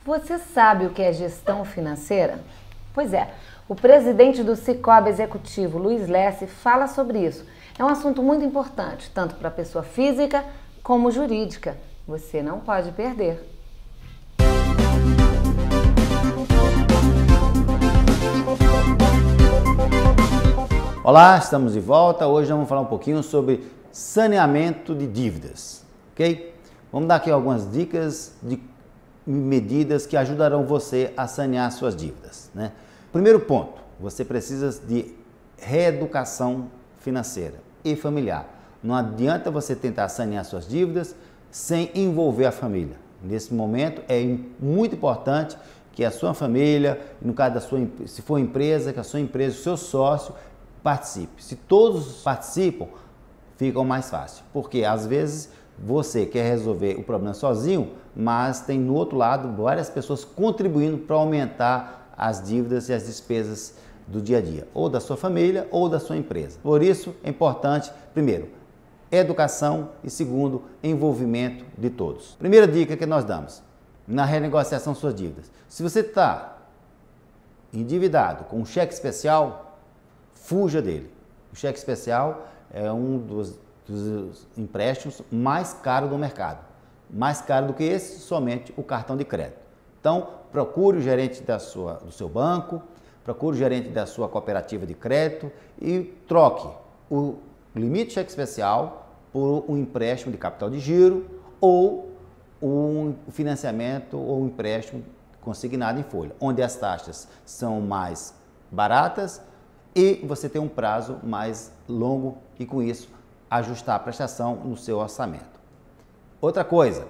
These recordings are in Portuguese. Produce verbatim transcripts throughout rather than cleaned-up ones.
Você sabe o que é gestão financeira? Pois é, o presidente do Cicobi Executivo, Luiz Lesse, fala sobre isso. É um assunto muito importante, tanto para a pessoa física como jurídica. Você não pode perder. Olá, estamos de volta. Hoje vamos falar um pouquinho sobre saneamento de dívidas, ok? Vamos dar aqui algumas dicas de medidas que ajudarão você a sanear suas dívidas, né? Primeiro ponto, você precisa de reeducação financeira e familiar. Não adianta você tentar sanear suas dívidas sem envolver a família. Nesse momento é muito importante que a sua família, no caso da sua, se for empresa, que a sua empresa, o seu sócio participe. Se todos participam, fica mais fácil, porque às vezes você quer resolver o problema sozinho, mas tem no outro lado várias pessoas contribuindo para aumentar as dívidas e as despesas do dia a dia, ou da sua família ou da sua empresa. Por isso é importante, primeiro, educação e segundo, envolvimento de todos. Primeira dica que nós damos na renegociação de suas dívidas. Se você está endividado com um cheque especial, fuja dele. O cheque especial é um dos dos empréstimos mais caros do mercado. Mais caro do que esse, somente o cartão de crédito. Então, procure o gerente da sua, do seu banco, procure o gerente da sua cooperativa de crédito e troque o limite de cheque especial por um empréstimo de capital de giro ou um financiamento ou um empréstimo consignado em folha, onde as taxas são mais baratas e você tem um prazo mais longo e com isso ajustar a prestação no seu orçamento. Outra coisa,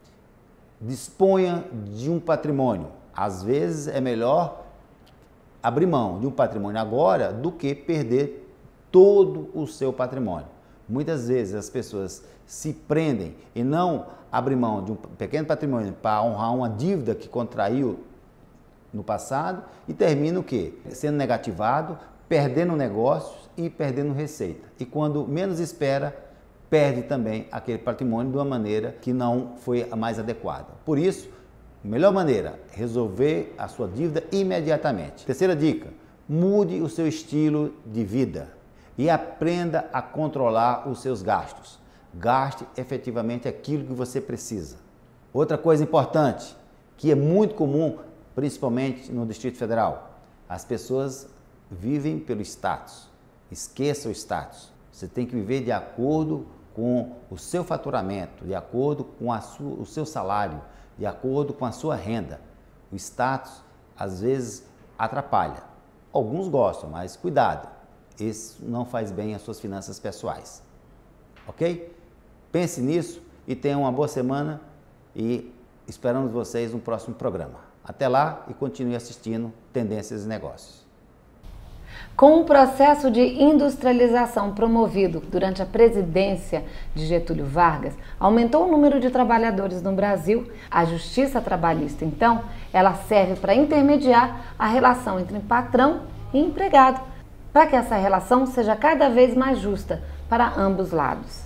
disponha de um patrimônio. Às vezes é melhor abrir mão de um patrimônio agora do que perder todo o seu patrimônio. Muitas vezes as pessoas se prendem e não abrem mão de um pequeno patrimônio para honrar uma dívida que contraiu no passado e termina o quê? Sendo negativado, perdendo negócios e perdendo receita. E quando menos espera, perde também aquele patrimônio de uma maneira que não foi a mais adequada. Por isso, a melhor maneira é resolver a sua dívida imediatamente. Terceira dica, mude o seu estilo de vida e aprenda a controlar os seus gastos. Gaste efetivamente aquilo que você precisa. Outra coisa importante, que é muito comum, principalmente no Distrito Federal, as pessoas vivem pelo status. Esqueça o status. Você tem que viver de acordo com o seu faturamento, de acordo com a sua, o seu salário, de acordo com a sua renda. O status, às vezes, atrapalha. Alguns gostam, mas cuidado. Isso não faz bem às suas finanças pessoais. Ok? Pense nisso e tenha uma boa semana e esperamos vocês no próximo programa. Até lá e continue assistindo Tendências e Negócios. Com o processo de industrialização promovido durante a presidência de Getúlio Vargas, aumentou o número de trabalhadores no Brasil. A Justiça Trabalhista, então, ela serve para intermediar a relação entre patrão e empregado, para que essa relação seja cada vez mais justa para ambos lados.